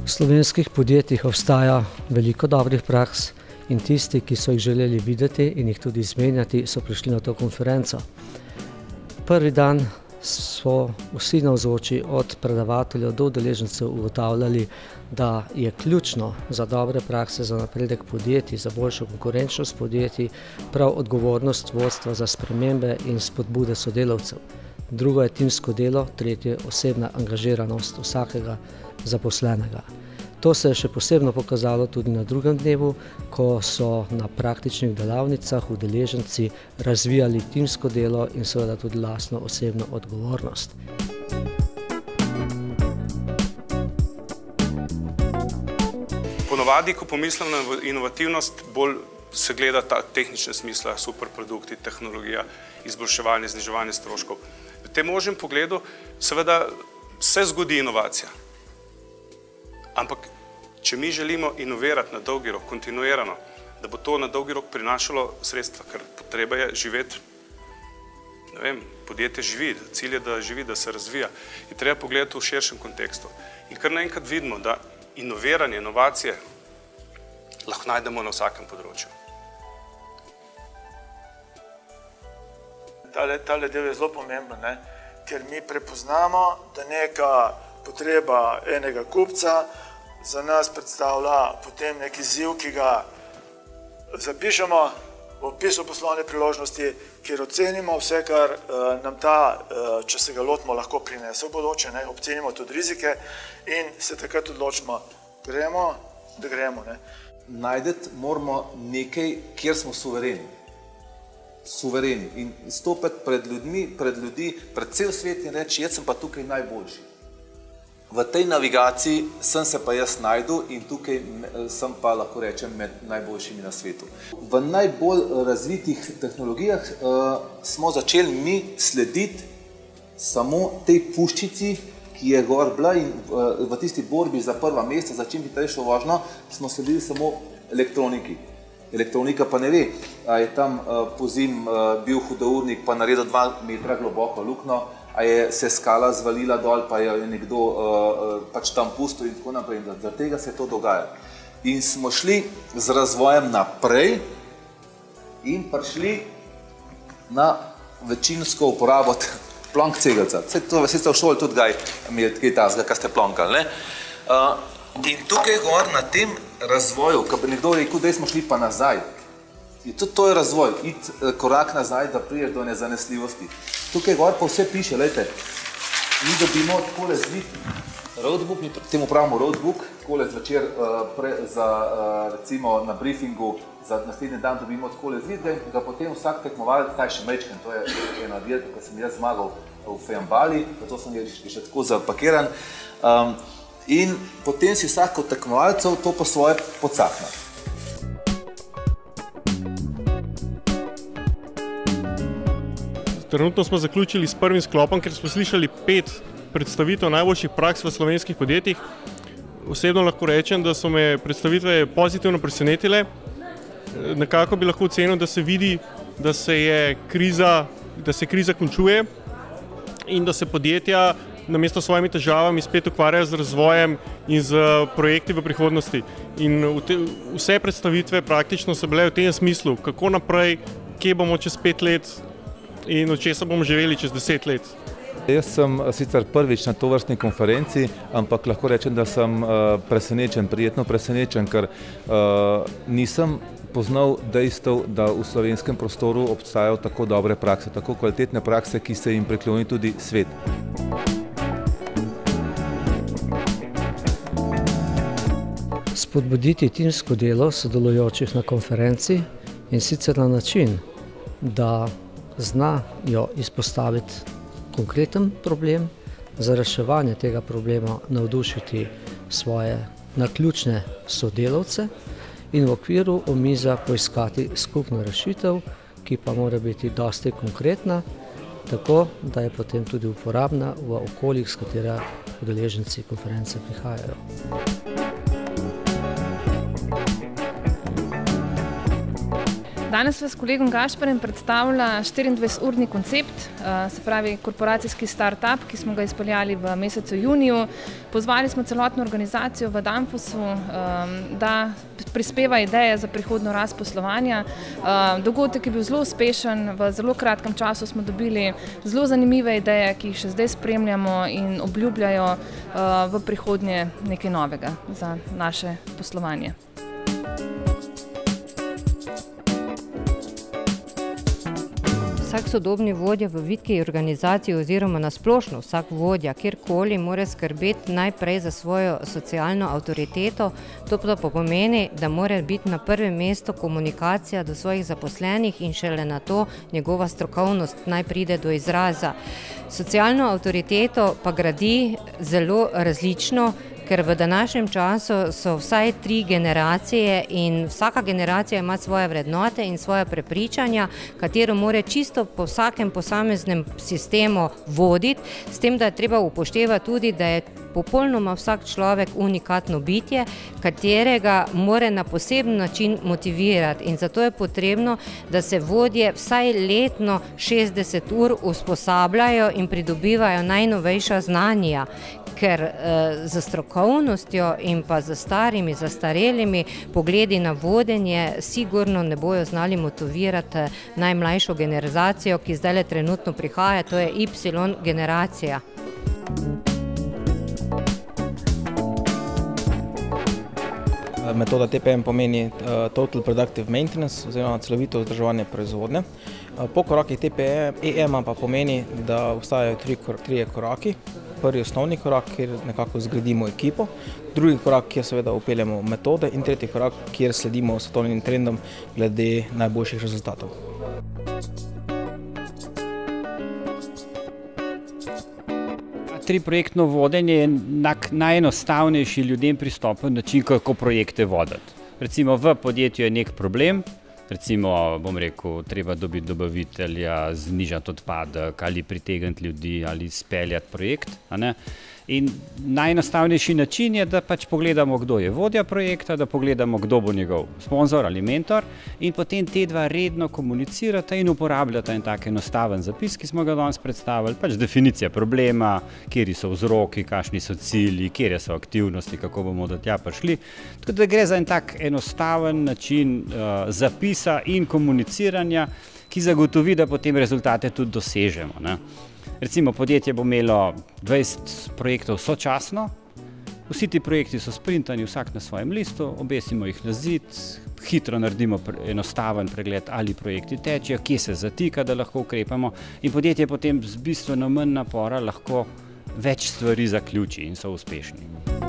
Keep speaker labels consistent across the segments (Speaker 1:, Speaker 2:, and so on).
Speaker 1: V slovenskih podjetjih obstaja veliko dobrih praks in tisti, ki so jih želeli videti in jih tudi izmenjati, so prišli na to konferenco. Prvi dan so vsi navzoči, od predavateljev do udeležencev, ugotavljali, da je ključno za dobre prakse, za napredek podjetij, za boljšo konkurenčnost podjetij, prav odgovornost vodstva za spremembe in spodbude sodelavcev. Drugo je timsko delo, tretje osebna angažiranost vsakega zaposlenega. To se je še posebno pokazalo tudi na drugem dnevu, ko so na praktičnih delavnicah udeleženci razvijali timsko delo in seveda tudi lastno osebno odgovornost.
Speaker 2: Ponavadi, ko pomislim na inovativnost, bolj se gleda ta tehnične smisla, superprodukti, tehnologija, izboljševanje, zniževanje stroškov. V tem možnem pogledu seveda se zgodi inovacija. Ampak, če mi želimo inovirati na dolgi rok, kontinuirano, da bo to na dolgi rok prinašalo sredstva, ker potreba je živeti, ne vem, podjetje živi, cilj je, da živi, da se razvija, je treba pogledati v širšem kontekstu. In kar naenkrat vidimo, da inoviranje, inovacije lahko najdemo na vsakem področju.
Speaker 3: Tale del je zelo pomemben, ker mi prepoznamo, da neka potreba enega kupca za nas predstavlja potem nek izziv, ki ga zapišemo v opisu poslovne priložnosti, kjer ocenimo vse, kar nam ta, če se ga lotimo, lahko prinese v bodoče, ocenimo tudi rizike in se takrat odločimo, gremo, da gremo.
Speaker 4: Najdeti moramo nekaj, kjer smo suvereni. Suvereni in stopiti pred ljudmi, pred cel svet in reči, jaz sem pa tukaj najboljši. V tej navigaciji sem se pa jaz najdel in tukaj sem pa, lahko rečem, med najboljšimi na svetu. V najbolj razvitih tehnologijah smo začeli mi slediti samo tej puščici, ki je gor bila in v tisti borbi za prva mesta, za čim hitrejšo vožnjo, smo sledili samo elektroniki. Elektronika pa ne ve, a je tam pozim bil hudournik pa naredil 2 metra globoko luknjo, a je se skala zvalila dol, pa je nekdo pač tam pustil in tako naprej. Zaradi tega se to dogaja. In smo šli z razvojem naprej in prišli na večinsko uporabo plonk-cegelca. To ste v šoli tudi imeli kaj tazga, kaj ste plonkali. In tukaj gor na tem razvoju, ko bi nekdo rekel, da smo šli pa nazaj. Tudi to je razvoj, iti korak nazaj, da priješ do nezanesljivosti. Tukaj gor pa vse piše, lejte, mi dobimo takole zvit roadbook, mi temu pravimo roadbook, takole zvečer recimo na briefingu za naslednji dan dobimo takole zvit, ga potem vsak tekmovalec, taj še mečken, to je ena dirka, ko sem jaz zmagal v Fejambali, zato sem še tako zapakiran. In potem si vsak od tekmovalcev to po svoje pocakna.
Speaker 5: Trenutno smo zaključili s prvim sklopom, ker smo slišali 5 predstavitev najboljših praks v slovenskih podjetjih. Osebno lahko rečem, da so me predstavitve pozitivno presenetile. Nekako bi lahko ocenil, da se vidi, da se kriza končuje in da se podjetja namesto svojimi težavami spet ukvarjajo z razvojem in z projekti v prihodnosti. In vse predstavitve praktično so bile v tem smislu, kako naprej, kje bomo čez 5 let in od česa bomo živeli čez 10 let.
Speaker 4: Jaz sem sicer prvič na tovrstni konferenci, ampak lahko rečem, da sem presenečen, prijetno presenečen, ker nisem poznal dejstev, da v slovenskem prostoru obstajajo tako dobre prakse, tako kvalitetne prakse, ki se jim prikloni tudi svet.
Speaker 1: Spodbuditi timsko delo sodelujočih na konferenci in sicer na način, da znajo izpostaviti konkreten problem, za reševanje tega problema navdušiti svoje naključne sodelavce in v okviru omizja poiskati skupno rešitev, ki pa mora biti dosti konkretna, tako da je potem tudi uporabna v okoljih, s katera udeleženci konference prihajajo.
Speaker 6: Danes vas s kolegom Gašperjem predstavlja 24-urni koncept, se pravi korporacijski start-up, ki smo ga izpeljali v mesecu juniju. Pozvali smo celotno organizacijo v Danfosu, da prispeva ideje za prihodnjo rast poslovanja. Dogodek je bil zelo uspešen, v zelo kratkem času smo dobili zelo zanimive ideje, ki jih še zdaj spremljamo in obljubljajo v prihodnje nekaj novega za naše poslovanje.
Speaker 7: Vsak sodobni vodja v vitki organizaciji oziroma nasplošno vsak vodja, kjerkoli, mora skrbeti najprej za svojo socialno avtoriteto. To pa pomeni, da mora biti na prvem mestu komunikacija do svojih zaposlenih in šele na to njegova strokovnost naj pride do izraza. Socialno avtoriteto pa gradi zelo različno, ker v današnjem času so vsaj 3 generacije in vsaka generacija ima svoje vrednote in svoje prepričanja, katero mora čisto po vsakem posameznem sistemu voditi, s tem, da je treba upoštevati tudi, da je popolnoma vsak človek unikatno bitje, katerega mora na poseben način motivirati, in zato je potrebno, da se vodje vsaj letno 60 ur usposabljajo in pridobivajo najnovejša znanja, ker za strokovnostjo in pa za starimi, zastarelimi pogledi na vodenje sigurno ne bojo znali motivirati najmlajšo generacijo, ki zdaj trenutno prihaja, to je Y generacija.
Speaker 8: Metoda TPM pomeni Total Productive Maintenance oziroma celovito vzdrževanje proizvodnje. Po korakih TPM pa pomeni, da obstajajo 3 koraki. Prvi osnovni korak, kjer nekako zgradimo ekipo, drugi korak, kjer seveda upeljemo metode, in tretji korak, kjer sledimo svetovnim trendom glede najboljših rezultatov.
Speaker 9: Projektno vodenje je najenostavnejši ljudem pristopen način, kako projekte voditi. Recimo v podjetju je nek problem, recimo, bom rekel, treba dobiti dobavitelja, znižati odpadek ali pritegniti ljudi ali speljati projekt, a ne? In najenostavnejši način je, da pač pogledamo, kdo je vodja projekta, da pogledamo, kdo bo njegov sponzor ali mentor, in potem te dva redno komunicirata in uporabljata en tak enostaven zapis, ki smo ga danes predstavili, pač definicija problema, kjeri so vzroki, kakšni so cilji, kjere so aktivnosti, kako bomo do tja prišli. Tako da gre za en tak enostaven način zapisa in komuniciranja, ki zagotovi, da potem rezultate tudi dosežemo, ne? Recimo, podjetje bo imelo 20 projektov sočasno, vsi ti projekti so sprintani, vsak na svojem listu, obesimo jih na zid, hitro naredimo enostaven pregled, ali projekti tečejo, kje se zatika, da lahko ukrepamo, in podjetje potem z bistveno manj napora lahko več stvari zaključi in so uspešni.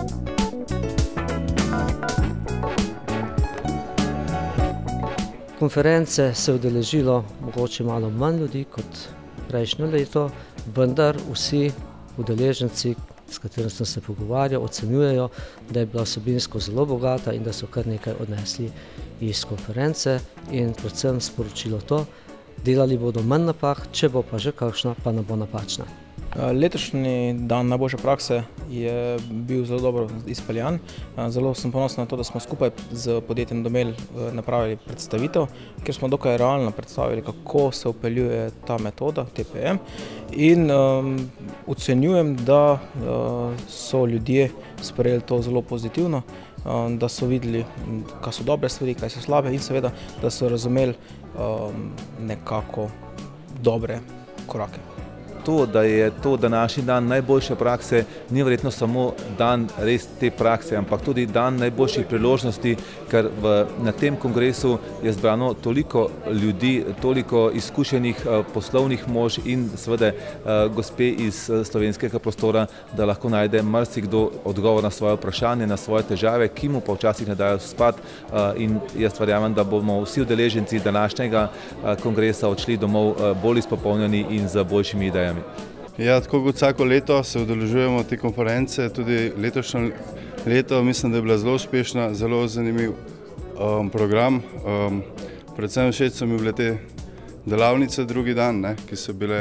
Speaker 1: Konference se je udeležilo mogoče malo manj ljudi kot prejšnjo leto, vendar vsi udeleženci, s katerimi sem se pogovarjal, ocenjujejo, da je bila vsebinsko zelo bogata in da so kar nekaj odnesli iz konference, in predvsem sporočilo to, delali bodo manj napak, če bo pa že kakšna, pa ne bo napačna.
Speaker 8: Letošnji dan najboljše prakse je bil zelo dobro izpeljan. Zelo sem ponosen na to, da smo skupaj z podjetjem Domel napravili predstavitev, kjer smo dokaj realno predstavili, kako se vpeljuje ta metoda TPM, in ocenjujem, da so ljudje sprejeli to zelo pozitivno, da so videli, kaj so dobre stvari, kaj so slabe, in seveda, da so razumeli nekako dobre korake.
Speaker 4: To, da je to današnji dan najboljše prakse, ni verjetno samo dan res te prakse, ampak tudi dan najboljših priložnosti, ker na tem kongresu je zbrano toliko ljudi, toliko izkušenih poslovnih mož in seveda gospe iz slovenskega prostora, da lahko najde marsikdo odgovor na svoje vprašanje, na svoje težave, ki mu pa včasih ne dajo spat, in jaz verjamem, da bomo vsi udeleženci današnjega kongresa odšli domov bolj izpopolnjeni in z boljšimi idejami.
Speaker 10: Ja, tako kot vsako leto se udeležujemo te konference, tudi letošnje leto mislim, da je bila zelo uspešna, zelo zanimiv program. Predvsem všeč so mi bile te delavnice drugi dan, ki so bile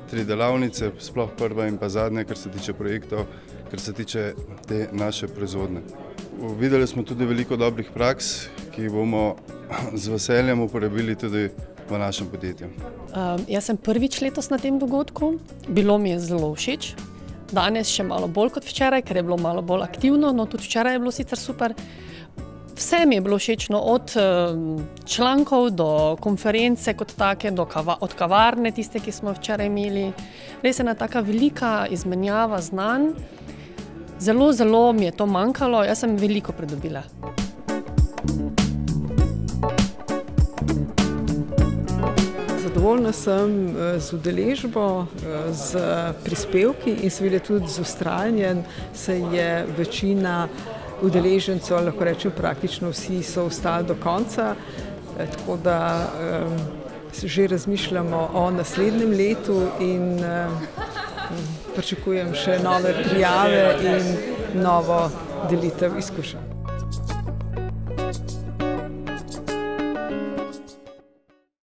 Speaker 10: 3 delavnice, sploh prva in pa zadnja, kar se tiče projektov, kar se tiče te naše proizvodnje. Videli smo tudi veliko dobrih praks, ki jih bomo z veseljem uporabili tudi v našem podjetju.
Speaker 11: Jaz sem prvič letos na tem dogodku, bilo mi je zelo všeč. Danes še malo bolj kot včeraj, ker je bilo malo bolj aktivno, no tudi včeraj je bilo sicer super. Vse mi je bilo všečno, od člankov do konference kot take, od kavarne, tiste, ki smo včeraj imeli. Res je ena taka velika izmenjava znanj. Zelo, zelo mi je to manjkalo, jaz sem veliko pridobila.
Speaker 12: Zadovoljna sem z udeležbo, z prispevki in seveda tudi z vztrajanjem, saj je večina udeležencev, lahko rečem praktično vsi, so ostali do konca, tako da že razmišljamo o naslednjem letu in pričakujem še nove prijave in novo delitev izkušenj.